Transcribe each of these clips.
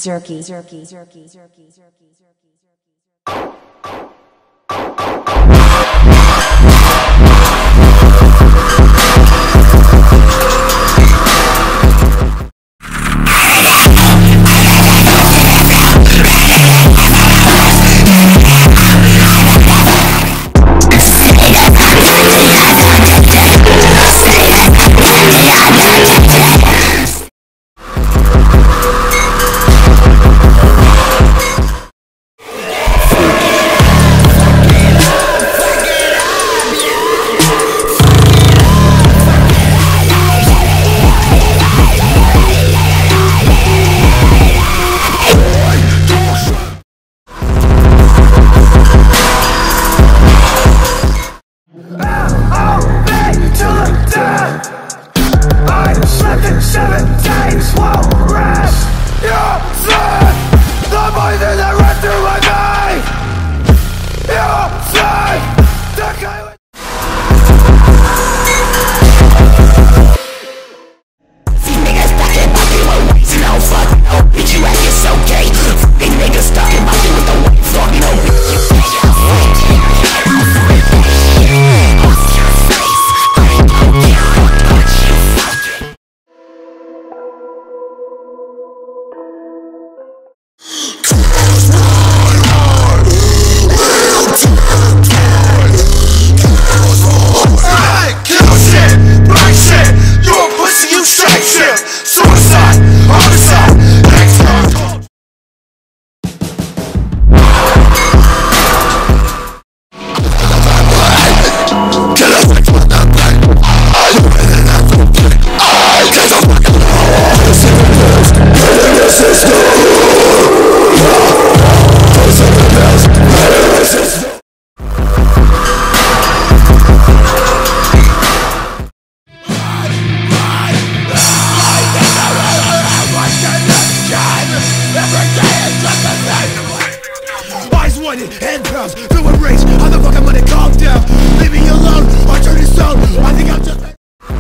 handcuffs to a race. How the fuck I'm gonna calm down? Leave me alone or turn this on. I think I'm just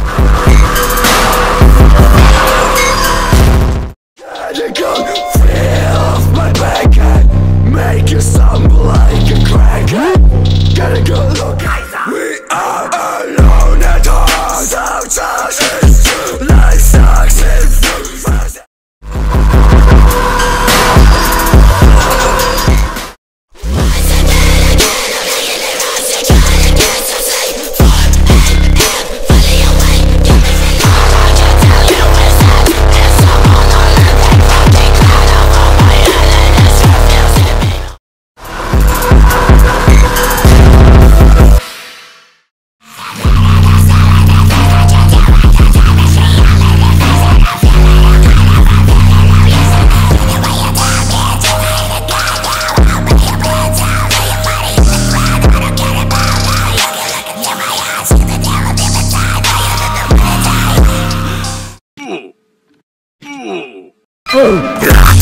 feel off my back and make you sound like a crackhead. Get a good look. We are alone at home. So toxic. Life sucks and Oh!